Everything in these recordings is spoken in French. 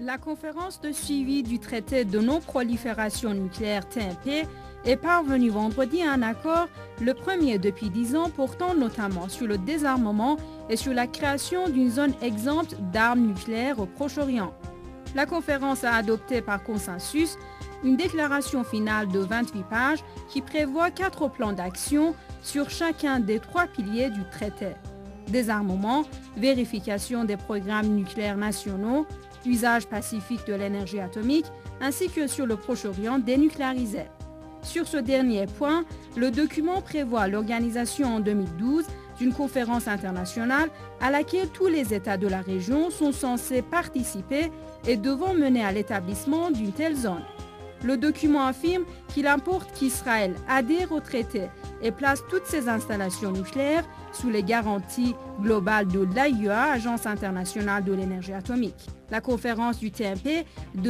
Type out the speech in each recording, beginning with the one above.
La conférence de suivi du traité de non-prolifération nucléaire TNP est parvenue vendredi à un accord, le premier depuis 10 ans, portant notamment sur le désarmement et sur la création d'une zone exempte d'armes nucléaires au Proche-Orient. La conférence a adopté par consensus une déclaration finale de 28 pages qui prévoit 4 plans d'action sur chacun des 3 piliers du traité. Désarmement, vérification des programmes nucléaires nationaux, usage pacifique de l'énergie atomique, ainsi que sur le Proche-Orient dénucléarisé. Sur ce dernier point, le document prévoit l'organisation en 2012 d'une conférence internationale à laquelle tous les États de la région sont censés participer et devant mener à l'établissement d'une telle zone. Le document affirme qu'il importe qu'Israël adhère au traité et place toutes ses installations nucléaires sous les garanties globales de l'AIEA, Agence internationale de l'énergie atomique. La conférence du TNP de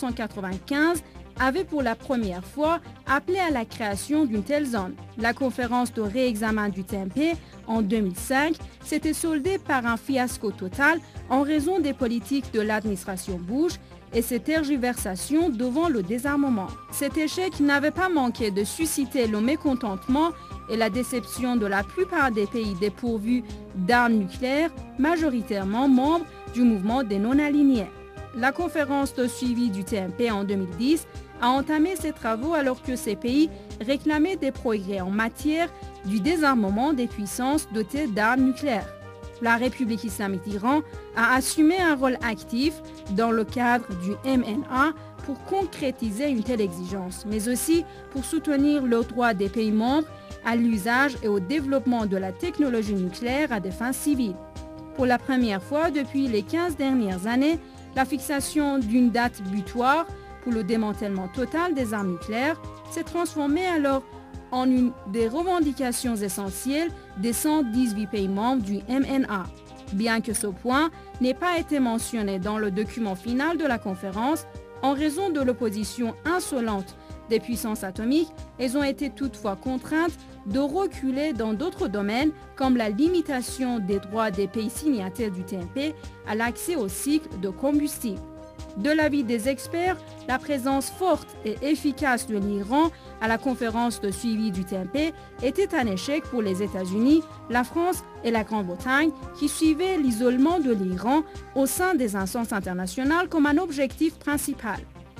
1995 avait pour la première fois appelé à la création d'une telle zone. La conférence de réexamen du TNP en 2005 s'était soldée par un fiasco total en raison des politiques de l'administration Bush et ses tergiversations devant le désarmement. Cet échec n'avait pas manqué de susciter le mécontentement et la déception de la plupart des pays dépourvus d'armes nucléaires, majoritairement membres du mouvement des non-alignés. La conférence de suivi du TNP en 2010 a entamé ses travaux alors que ces pays réclamaient des progrès en matière du désarmement des puissances dotées d'armes nucléaires. La République islamique d'Iran a assumé un rôle actif dans le cadre du MNA pour concrétiser une telle exigence, mais aussi pour soutenir le droit des pays membres à l'usage et au développement de la technologie nucléaire à des fins civiles. Pour la première fois depuis les 15 dernières années, la fixation d'une date butoir pour le démantèlement total des armes nucléaires s'est transformée alors en une des revendications essentielles des 118 pays membres du MNA. Bien que ce point n'ait pas été mentionné dans le document final de la conférence, en raison de l'opposition insolente des puissances atomiques, elles ont été toutefois contraintes de reculer dans d'autres domaines comme la limitation des droits des pays signataires du TNP à l'accès au cycle de combustible. De l'avis des experts, la présence forte et efficace de l'Iran à la conférence de suivi du TNP était un échec pour les États-Unis, la France et la Grande-Bretagne qui suivaient l'isolement de l'Iran au sein des instances internationales comme un objectif principal.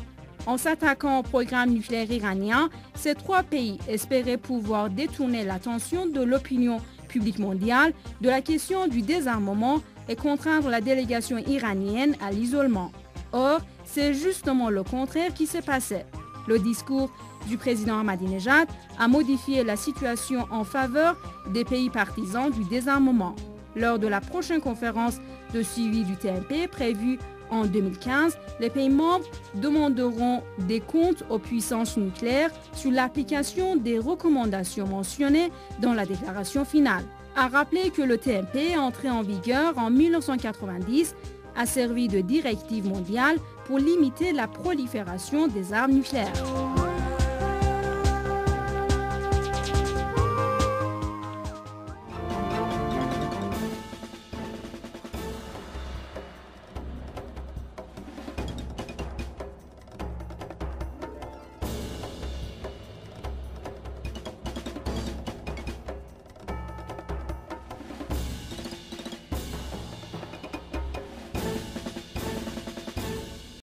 En s'attaquant au programme nucléaire iranien, ces 3 pays espéraient pouvoir détourner l'attention de l'opinion publique mondiale de la question du désarmement et contraindre la délégation iranienne à l'isolement. Or, c'est justement le contraire qui s'est passé. Le discours du président Ahmadinejad a modifié la situation en faveur des pays partisans du désarmement. Lors de la prochaine conférence de suivi du TNP prévue en 2015, les pays membres demanderont des comptes aux puissances nucléaires sur l'application des recommandations mentionnées dans la déclaration finale. A rappeler que le TNP, entré en vigueur en 1990, a servi de directive mondiale pour limiter la prolifération des armes nucléaires.